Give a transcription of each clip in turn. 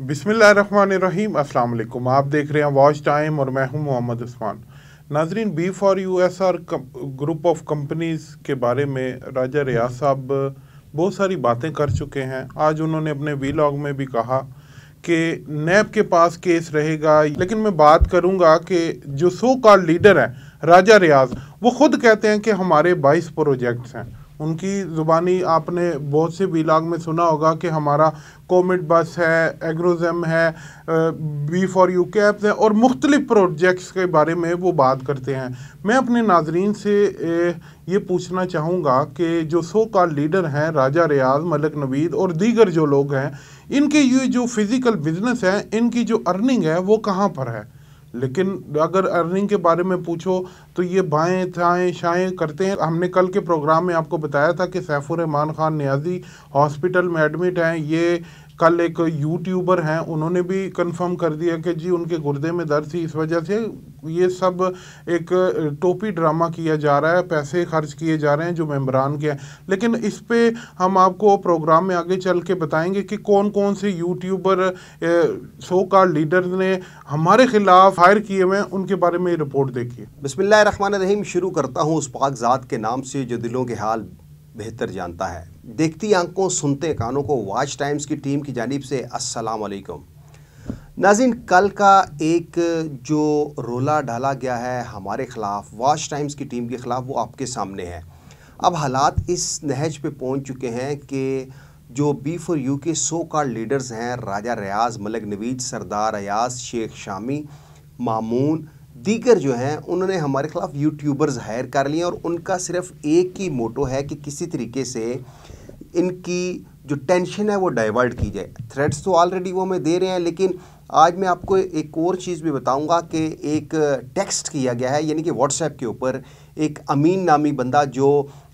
बिस्मिल्लाहिर्रहमानिर्रहीम। अस्सलाम वालेकुम। आप देख रहे हैं वॉच टाइम और मैं हूं मोहम्मद उस्मान। नाजरीन, B4USR ग्रुप ऑफ कंपनीज़ के बारे में राजा रियाज साहब बहुत सारी बातें कर चुके हैं। आज उन्होंने अपने वीलॉग में भी कहा कि नैब के पास केस रहेगा, लेकिन मैं बात करूंगा कि जो सो कॉल्ड लीडर हैं राजा रियाज, वो खुद कहते हैं कि हमारे 22 प्रोजेक्ट्स हैं। उनकी ज़ुबानी आपने बहुत से वीलॉग में सुना होगा कि हमारा कोमिट बस है, एग्रोजेम है, B4U कैप्स है और मुख्तलिफ प्रोजेक्ट्स के बारे में वो बात करते हैं। मैं अपने नाजरीन से ये पूछना चाहूँगा कि जो सो कॉल्ड लीडर हैं राजा रियाज, मलिक नवीद और दीगर जो लोग हैं, इनके ये जो फिज़िकल बिजनेस है, इनकी जो अर्निंग है वो कहाँ पर है। लेकिन अगर अर्निंग के बारे में पूछो तो ये बाएं थाएं शाएं करते हैं। हमने कल के प्रोग्राम में आपको बताया था कि सैफुर रहमान खान नियाजी हॉस्पिटल में एडमिट हैं। ये कल एक यूट्यूबर हैं, उन्होंने भी कंफर्म कर दिया कि जी उनके गुर्दे में दर्द थी, इस वजह से ये सब एक टोपी ड्रामा किया जा रहा है, पैसे खर्च किए जा रहे हैं जो मेंबरान के हैं। लेकिन इस पे हम आपको प्रोग्राम में आगे चल के बताएंगे कि कौन कौन से यूट्यूबर सो कॉल्ड लीडर ने हमारे खिलाफ फायर किए हुए हैं, उनके बारे में रिपोर्ट देखिए। बिस्मिल्लाहिर्रहमानिर्रहीम। शुरू करता हूँ उस पाक ज़ात के नाम से जो दिलों के हाल बेहतर जानता है। देखती आंखों सुनते कानों को वॉच टाइम्स की टीम की जानिब से अस्सलाम वालेकुम। नाज़रीन, कल का एक जो रोला डाला गया है हमारे ख़िलाफ़, वॉच टाइम्स की टीम के ख़िलाफ़, वो आपके सामने है। अब हालात इस नहज पे पहुंच चुके हैं कि जो B4U के सो कॉल्ड लीडर्स हैं, राजा रियाज, मलिक नवीद, सरदार अयाज, शेख शामी, मामून, दीगर जो हैं, उन्होंने हमारे ख़िलाफ़ यूट्यूबर्स हायर कर लिए और उनका सिर्फ एक ही मोटो है कि किसी तरीके से इनकी जो टेंशन है वो डाइवर्ट की जाए। थ्रेड्स तो ऑलरेडी वो हमें दे रहे हैं, लेकिन आज मैं आपको एक और चीज़ भी बताऊंगा कि एक टेक्स्ट किया गया है, यानी कि व्हाट्सएप के ऊपर एक अमीन नामी बंदा जो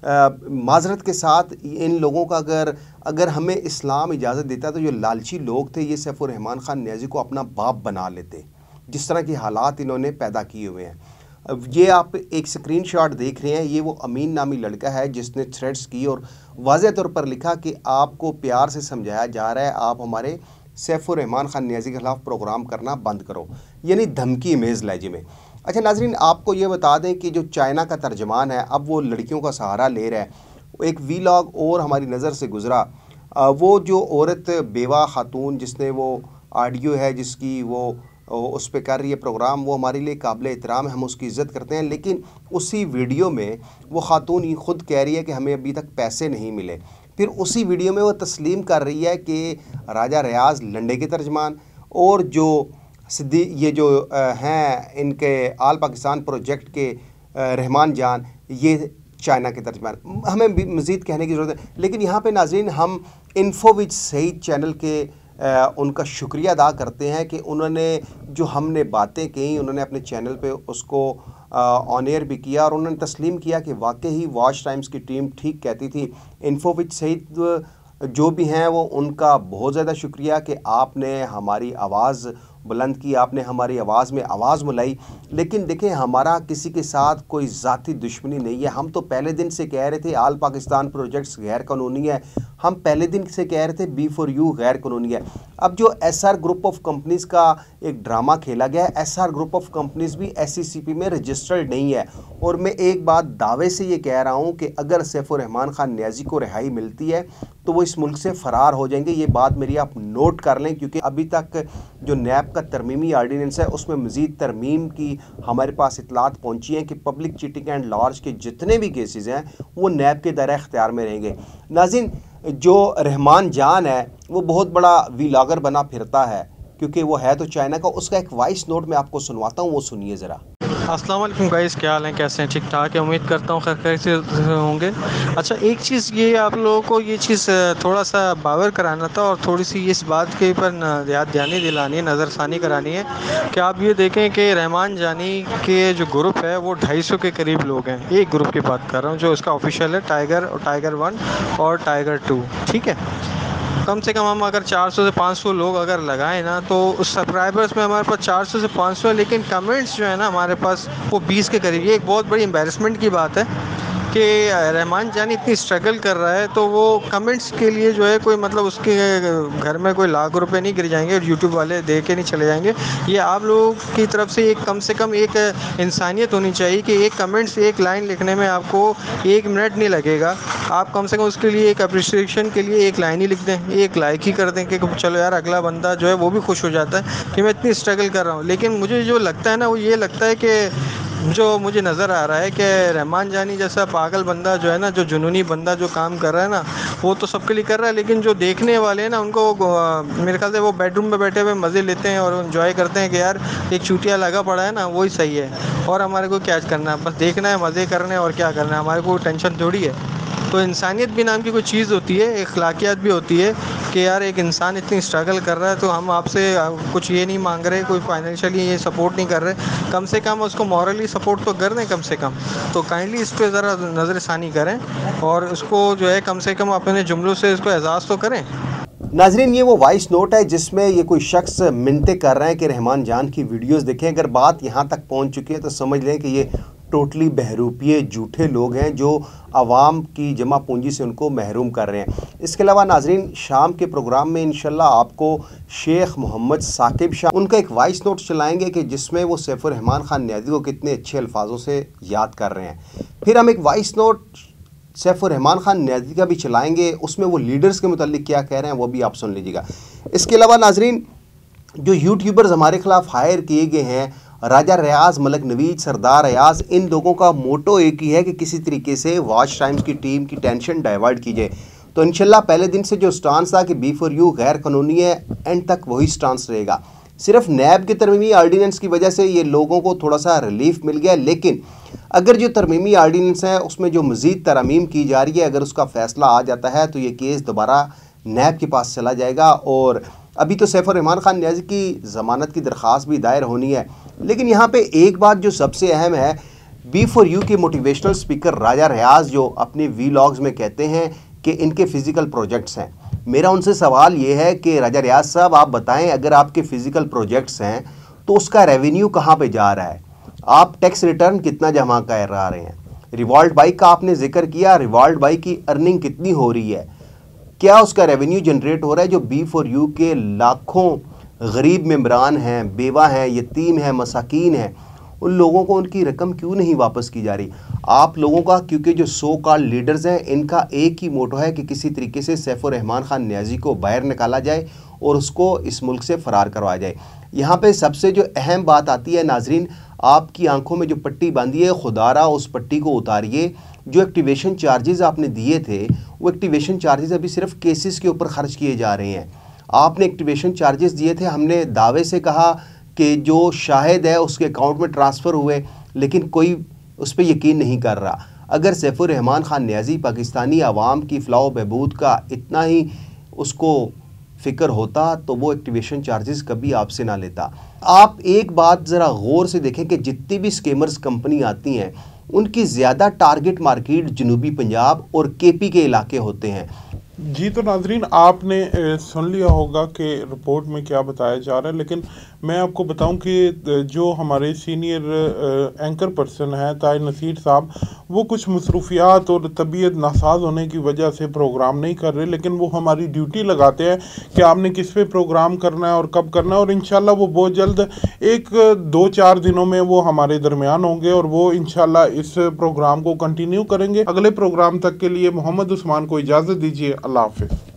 माजरत के साथ इन लोगों का अगर हमें इस्लाम इजाज़त देता तो जो लालची लोग थे ये सैफुर रहमान खान नियाजी को अपना बाप बना लेते, जिस तरह के हालात इन्होंने पैदा किए हुए हैं। अब ये आप एक स्क्रीनशॉट देख रहे हैं, ये वो अमीन नामी लड़का है जिसने थ्रेड्स की और वाज़ेह तौर पर लिखा कि आपको प्यार से समझाया जा रहा है, आप हमारे सैफुर रहमान खान नियाजी के खिलाफ प्रोग्राम करना बंद करो, यानी धमकी इमेज लहजे में। अच्छा नाजरीन, आपको ये बता दें कि जो चाइना का तर्जमान है अब वो लड़कियों का सहारा ले रहा है। एक वीलॉग और हमारी नज़र से गुजरा, वो जो औरत बेवा खातून जिसने वो ऑडियो है जिसकी वो उस पर कर रही है प्रोग्राम, वो हमारे लिए काबिल एहतराम है, हम उसकी इज़्ज़त करते हैं। लेकिन उसी वीडियो में वो खातून ये खुद कह रही है कि हमें अभी तक पैसे नहीं मिले। फिर उसी वीडियो में वो तस्लीम कर रही है कि राजा रियाज लंडे के तर्जमान और जो सिद्दी ये जो हैं इनके आल पाकिस्तान प्रोजेक्ट के रहमान जान, ये चाइना के तर्जमान। हमें मज़ीद कहने की ज़रूरत है, लेकिन यहाँ पे नाज़रीन हम इन्फो विद सईद चैनल के उनका शुक्रिया अदा करते हैं कि उन्होंने जो हमने बातें की, उन्होंने अपने चैनल पे उसको ऑन एयर भी किया और उन्होंने तस्लीम किया कि वाकई ही वॉच टाइम्स की टीम ठीक कहती थी। इन्फो विद सईद जो भी हैं वो उनका बहुत ज़्यादा शुक्रिया कि आपने हमारी आवाज़ बुलंद की, आपने हमारी आवाज़ में आवाज़ मिलाई। लेकिन देखें, हमारा किसी के साथ कोई ज़ाती दुश्मनी नहीं है। हम तो पहले दिन से कह रहे थे आल पाकिस्तान प्रोजेक्ट्स गैर कानूनी है, हम पहले दिन से कह रहे थे B4U गैर कानूनी है। अब जो SR ग्रुप ऑफ कंपनीज़ का एक ड्रामा खेला गया है, SR ग्रुप ऑफ कंपनीज़ भी SECP में रजिस्टर्ड नहीं है। और मैं एक बात दावे से ये कह रहा हूँ कि अगर सैफुर रहमान खान नियाजी को रिहाई मिलती है तो वो इस मुल्क से फ़रार हो जाएंगे। ये बात मेरी आप नोट कर लें, क्योंकि अभी तक जो नैब का तरमीमी आर्डीनेंस है उसमें मज़ीद तरमीम की हमारे पास इतलात पहुँची हैं कि पब्लिक चीटिंग एंड लॉर्ज के जितने भी केसेस हैं वो नैब के दायरा इख्तियार में रहेंगे। नाज़रीन, जो रहमान जान है वो बहुत बड़ा वीलॉगर बना फिरता है, क्योंकि वो है तो चाइना का। उसका एक वॉइस नोट मैं आपको सुनवाता हूँ, वो सुनिए ज़रा। अस्सलाम वालेकुम गाइस, क्या हाल है, कैसे हैं? ठीक ठाक है, उम्मीद करता हूँ खैर से होंगे। अच्छा, एक चीज़ ये आप लोगों को ये चीज़ थोड़ा सा बावर कराना था और थोड़ी सी इस बात के ऊपर याद दहानी दिलानी है, नज़रसानी करानी है कि आप ये देखें कि रहमान जानी के जो ग्रुप है वो 250 के करीब लोग हैं। एक ग्रुप की बात कर रहा हूँ जो उसका ऑफिशियल है, टाइगर और टाइगर 1 और टाइगर 2, ठीक है। कम से कम हम अगर 400 से 500 लोग अगर लगाएं ना, तो उस सब्सक्राइबर्स में हमारे पास 400 से 500 है, लेकिन कमेंट्स जो है ना हमारे पास वो 20 के करीब। ये एक बहुत बड़ी एम्बैरेसमेंट की बात है कि रहमान जानी इतनी स्ट्रगल कर रहा है, तो वो कमेंट्स के लिए जो है कोई मतलब उसके घर में कोई लाख रुपए नहीं गिर जाएंगे और यूट्यूब वाले दे के नहीं चले जाएंगे। ये आप लोगों की तरफ से एक कम से कम एक इंसानियत होनी चाहिए कि एक कमेंट्स, एक लाइन लिखने में आपको 1 मिनट नहीं लगेगा। आप कम से कम उसके लिए एक अप्रिसिएशन के लिए एक लाइन ही लिख दें, एक लाइक ही कर दें कि चलो यार अगला बंदा जो है वो भी खुश हो जाता है कि मैं इतनी स्ट्रगल कर रहा हूँ। लेकिन मुझे जो लगता है ना, वो ये लगता है कि जो मुझे नज़र आ रहा है कि रहमान जानी जैसा पागल बंदा जो है ना, जो जुनूनी बंदा जो काम कर रहा है ना, वो तो सबके लिए कर रहा है, लेकिन जो देखने वाले हैं ना उनको मेरे ख्याल से वो बेडरूम में बैठे हुए मज़े लेते हैं और इन्जॉय करते हैं कि यार एक चूतिया लगा पड़ा है ना, वही सही है और हमारे को क्या करना है, बस देखना है, मज़े करने हैं और क्या करना है, हमारे को टेंशन थोड़ी है। तो इंसानियत भी नाम की कोई चीज़ होती है, अखलाकियात भी होती है कि यार एक इंसान इतनी स्ट्रगल कर रहा है, तो हम आपसे कुछ ये नहीं मांग रहे, कोई फाइनेंशियली ये सपोर्ट नहीं कर रहे, कम से कम उसको मॉरली सपोर्ट तो कर दें कम से कम। तो काइंडली इस पर ज़रा नज़रसानी करें और उसको जो है कम से कम अपने जुमलों से इसको एजाज़ तो करें। नाजरीन, ये वो वॉइस नोट है जिसमें ये कोई शख्स मिन्नतें कर रहे हैं कि रहमान जान की वीडियोस देखें। अगर बात यहाँ तक पहुँच चुकी है तो समझ लें कि ये टोटली बहरूपिये झूठे लोग हैं जो आवाम की जमा पूंजी से उनको महरूम कर रहे हैं। इसके अलावा नाजरीन, शाम के प्रोग्राम में इंशाल्लाह आपको शेख मोहम्मद साकिब शाह उनका एक वॉइस नोट चलाएंगे कि जिसमें वो सैफुर रहमान खान न्याजी को कितने अच्छे अल्फाजों से याद कर रहे हैं। फिर हम एक वॉइस नोट सैफुर रहमान खान न्याजी का भी चलाएंगे, उसमें वो लीडर्स के मुतालिक क्या कह रहे हैं वो भी आप सुन लीजिएगा। इसके अलावा नाजरीन, जो यूट्यूबर्स हमारे खिलाफ हायर किए गए हैं, राजा रियाज, मलक नवीद, सरदार अयाज, इन लोगों का मोटो एक ही है कि किसी तरीके से वॉच टाइम्स की टीम की टेंशन डाइवर्ट की जाए। तो इंशाल्लाह पहले दिन से जो स्टांस था कि B4U गैर कानूनी है, एंड तक वही स्टांस रहेगा। सिर्फ नैब के तरमीमी आर्डीनेंस की वजह से ये लोगों को थोड़ा सा रिलीफ मिल गया, लेकिन अगर जो तरमीमी आर्डीनेंस है उसमें जो मज़ीद तरमीम की जा रही है, अगर उसका फ़ैसला आ जाता है तो ये केस दोबारा नैब के पास चला जाएगा। और अभी तो सैफुर रहमान खान न्याजी की ज़मानत की दरख्वास्त भी दायर होनी है। लेकिन यहाँ पे एक बात जो सबसे अहम है, B4U के मोटिवेशनल स्पीकर राजा रियाज जो अपने वीलॉग्स में कहते हैं कि इनके फ़िज़िकल प्रोजेक्ट्स हैं। मेरा उनसे सवाल ये है कि राजा रियाज साहब, आप बताएं, अगर आपके फ़िज़िकल प्रोजेक्ट्स हैं तो उसका रेवेन्यू कहाँ पे जा रहा है? आप टैक्स रिटर्न कितना जमा कर रहे हैं? रिवॉल्ट बाइक का आपने जिक्र किया, रिवॉल्ट बाइक की अर्निंग कितनी हो रही है? क्या उसका रेवेन्यू जनरेट हो रहा है? जो B4U के लाखों गरीब मेम्बरान हैं, बेवा हैं, यतीम हैं, मसाकीन हैं, उन लोगों को उनकी रकम क्यों नहीं वापस की जा रही? आप लोगों का, क्योंकि जो सो कॉल्ड लीडर्स हैं, इनका एक ही मोटो है कि किसी तरीके से सैफुर रहमान खान न्याजी को बाहर निकाला जाए और उसको इस मुल्क से फ़रार करवाया जाए। यहाँ पे सबसे जो अहम बात आती है नाजरीन, आपकी आंखों में जो पट्टी बांधी है, खुदारा उस पट्टी को उतारिए। जो एक्टिवेशन चार्जेस आपने दिए थे, वो एक्टिवेशन चार्जेस अभी सिर्फ केसेस के ऊपर खर्च किए जा रहे हैं। आपने एक्टिवेशन चार्जेस दिए थे, हमने दावे से कहा कि जो शाहिद है उसके अकाउंट में ट्रांसफ़र हुए, लेकिन कोई उस पर यकीन नहीं कर रहा। अगर सैफुर रहमान खान न्याजी पाकिस्तानी आवाम की फ़लाह बहबूद का इतना ही उसको फ़िक्र होता तो वो एक्टिवेशन चार्जेस कभी आपसे ना लेता। आप एक बात ज़रा गौर से देखें कि जितनी भी स्केमर्स कंपनी आती हैं, उनकी ज़्यादा टारगेट मार्केट जनूबी पंजाब और KP के इलाके होते हैं। जी, तो नाजरीन, आपने सुन लिया होगा कि रिपोर्ट में क्या बताया जा रहा है, लेकिन मैं आपको बताऊं कि जो हमारे सीनियर एंकर पर्सन हैं ताहिर नसीर साहब, वो कुछ मसरूफियात और तबीयत नासाज होने की वजह से प्रोग्राम नहीं कर रहे, लेकिन वो हमारी ड्यूटी लगाते हैं कि आपने किस पे प्रोग्राम करना है और कब करना है। और इंशाल्लाह वो बहुत जल्द 1-2-4 दिनों में वो हमारे दरमियान होंगे और वो इंशाल्लाह इस प्रोग्राम को कंटिन्यू करेंगे। अगले प्रोग्राम तक के लिए मोहम्मद उस्मान को इजाज़त दीजिए। अल्लाह हाफ़िज़।